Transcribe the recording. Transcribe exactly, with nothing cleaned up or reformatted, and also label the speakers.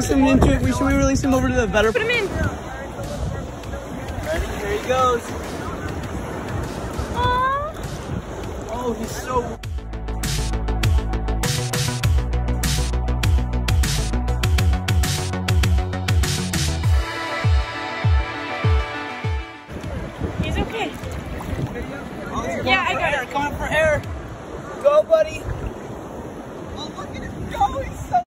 Speaker 1: release him into it? We should we release him over to the vetter?
Speaker 2: Put him in.
Speaker 1: Ready? Here he goes.
Speaker 2: Aww.
Speaker 1: Oh, he's so